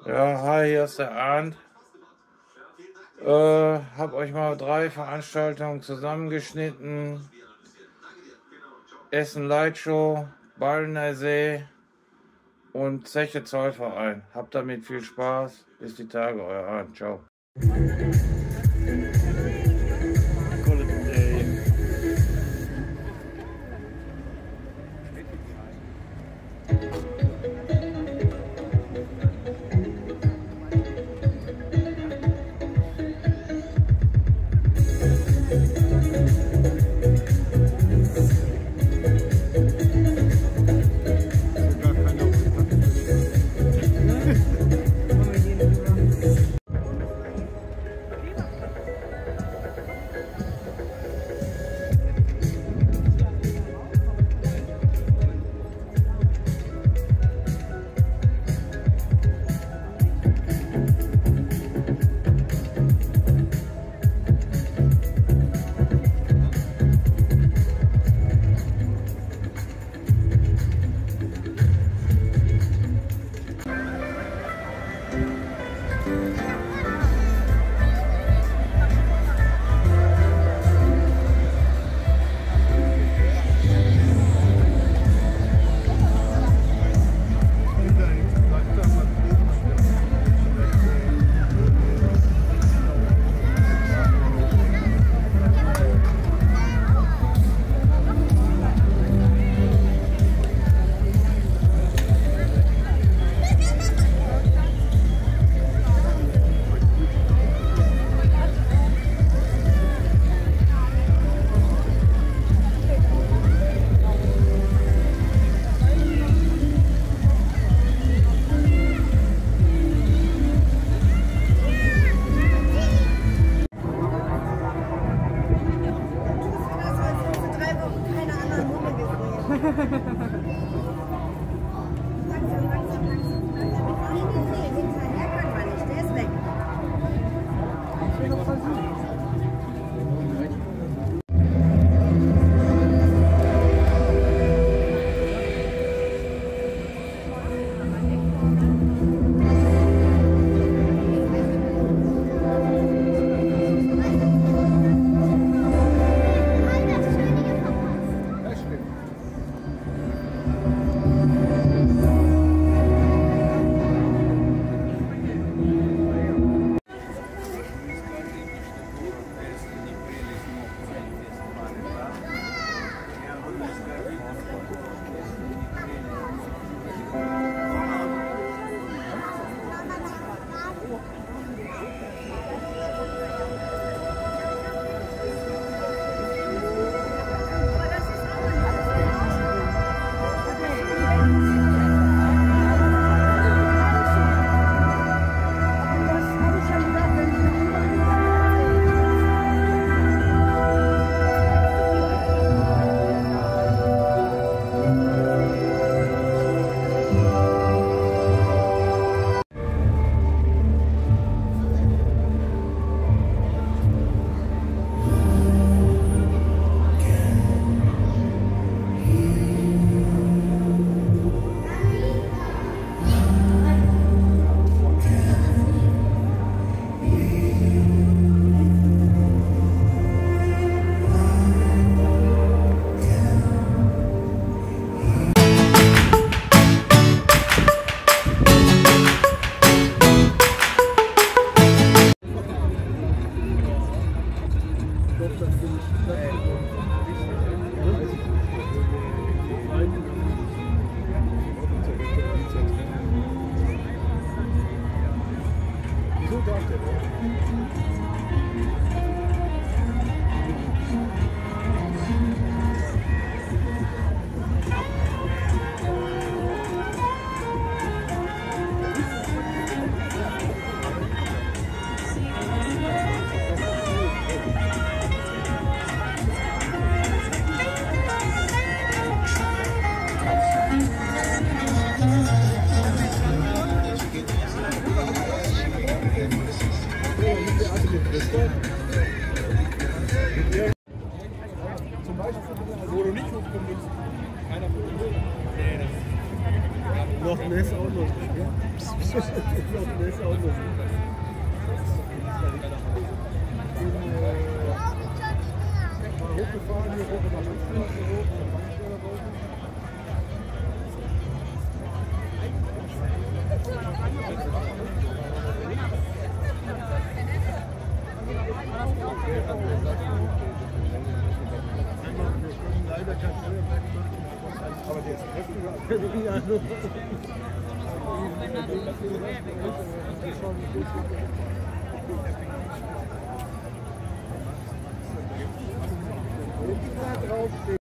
Ja, hi, hier ist der Arndt. Hab euch mal 3 Veranstaltungen zusammengeschnitten. Essen Lightshow, Baldener See und Zeche Zollverein. Habt damit viel Spaß. Bis die Tage, euer Arndt. Ciao. Wo du nicht hochkommst, keiner von uns. Nee, das noch mehr ist auch noch. ist auch so. Hochgefahren, hier hoch nach München, hoch, aber der ist kräftiger als der Riano. Draufsteht.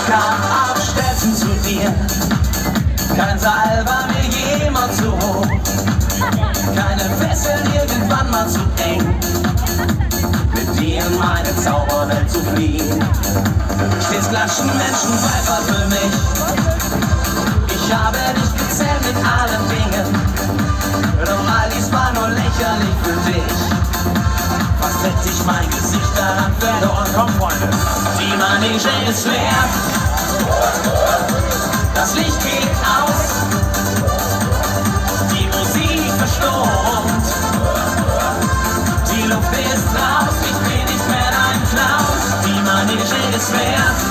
kam auf Stelzen zu dir. Kein Seil war mir jemals zu hoch. Keine Fesseln irgendwann mal zu eng. Mit dir in meine Zauberwelt zu fliehen. Stets klatschen Menschen weiter für mich. Ich habe dich gezählt mit allen Dingen. Doch all dies war nur lächerlich für dich. Fast hätte ich mein Gesicht daran verloren. Komm, Freunde. Die Manege ist leer. Das Licht geht aus. Die Musik verstummt. Die Luft ist raus. Ich bin nicht mehr dein Klaus. Die Manege ist leer.